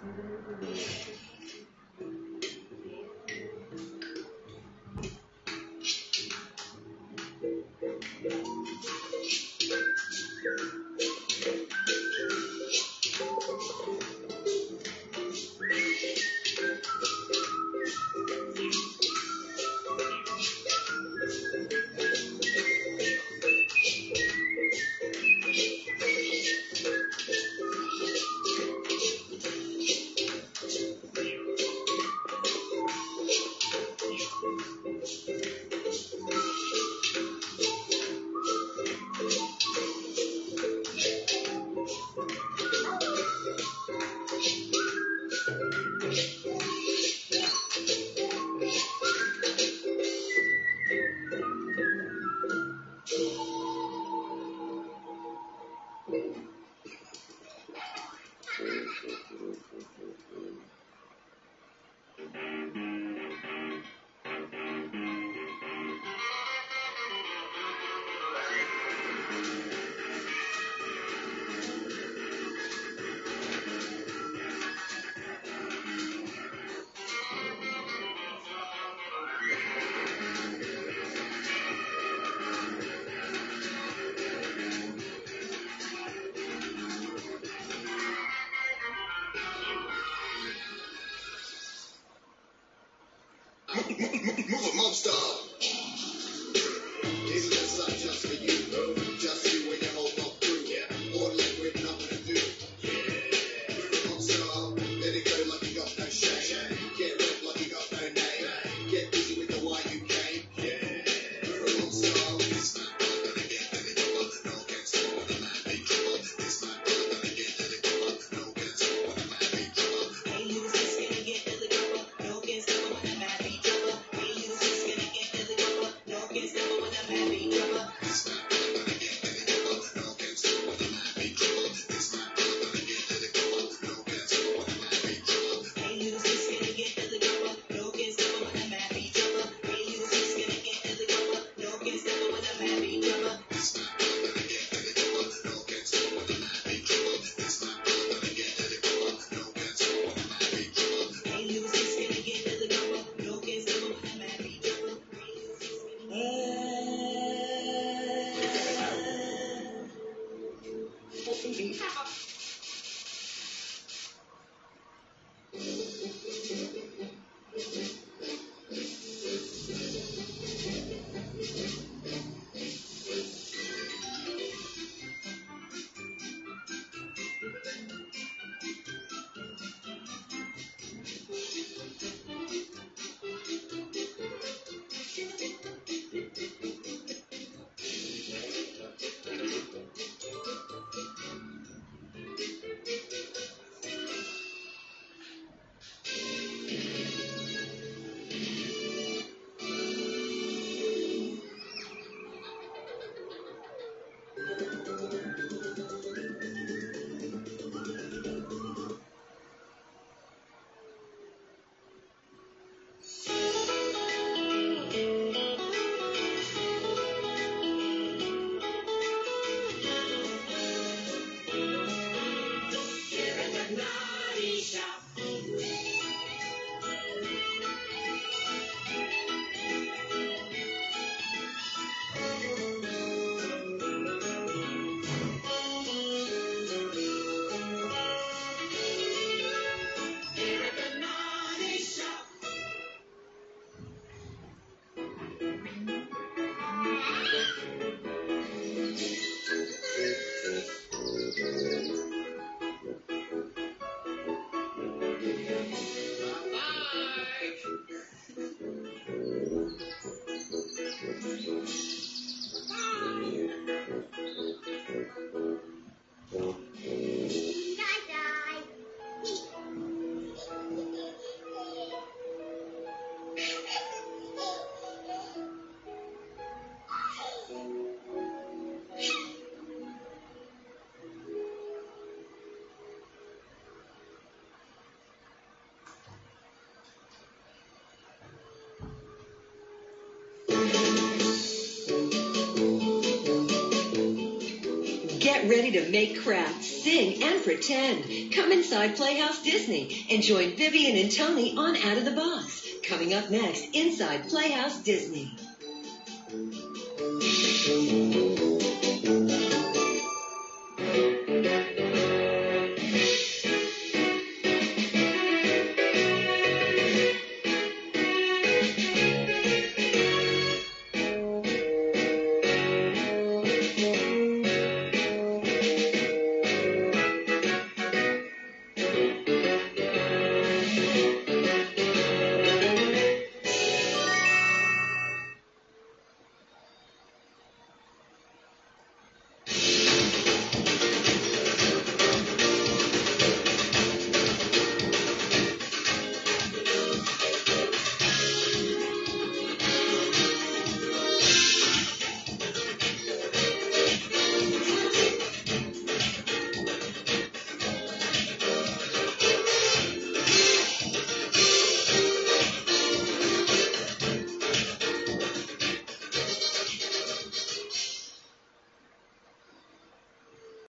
Move a monster. Isn't that such just for you? Just you and your whole mob crew. Yeah. All like with nothing to do. Yeah. Move a monster. Let it go like you got no shame. Get ripped like you got no name. Get busy with the Y2K. Yeah. Move a monster. This man gonna get let it go. No gets on a man big trouble. This man gonna get let it go. No gets on a man big trouble. Hey, you was just gonna get let it go. No gets on a man big trouble. Hey, you was just gonna get let it go. No gets on a man big trouble. This man gonna get let it go. No gets on a man big trouble. This man gonna get let it go. No gets on a man big trouble. Hey, you was just gonna get let it go. No gets on a man big trouble. Hey, you was just gonna get let it go. No gets on a man big trouble. This man gonna get let it go. No gets on a man big trouble. This man gonna get let it go. No gets on a man big trouble. Hey, you was just gonna get let it go. No gets on a man big trouble. Get ready to make crafts, sing, and pretend. Come inside Playhouse Disney and join Vivian and Tony on Out of the Box. Coming up next, inside Playhouse Disney.